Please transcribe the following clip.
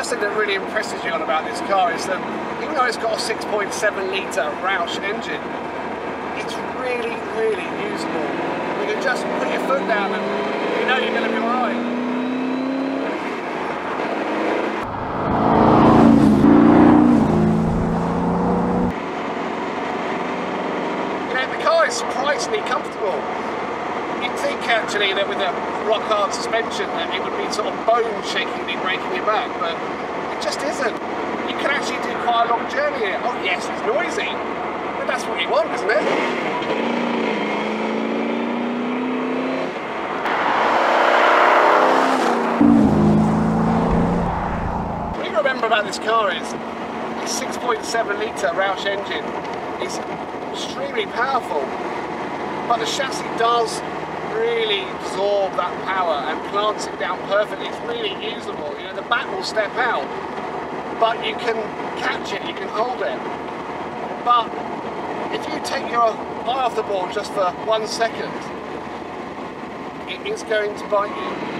first thing that really impresses you about this car is that even though it's got a 6.7 litre Roush engine, it's really, really usable. You can just put your foot down and you know you're going to be alright. You know, the car is surprisingly comfortable. You'd think actually that with a rock hard suspension that it would be sort of bone shakingly breaking your back, but it just isn't. You can actually do quite a long journey here. Oh yes, it's noisy, but that's what you want, isn't it? What you remember about this car is its 6.7 litre Roush engine is extremely powerful, but the chassis does really absorb that power and plants it down perfectly. It's really usable. You know, the back will step out, but you can catch it, you can hold it. But if you take your eye off the ball just for 1 second, it is going to bite you.